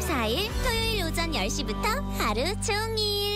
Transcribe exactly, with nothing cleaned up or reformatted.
사 일 토요일 오전 열 시부터 하루 종일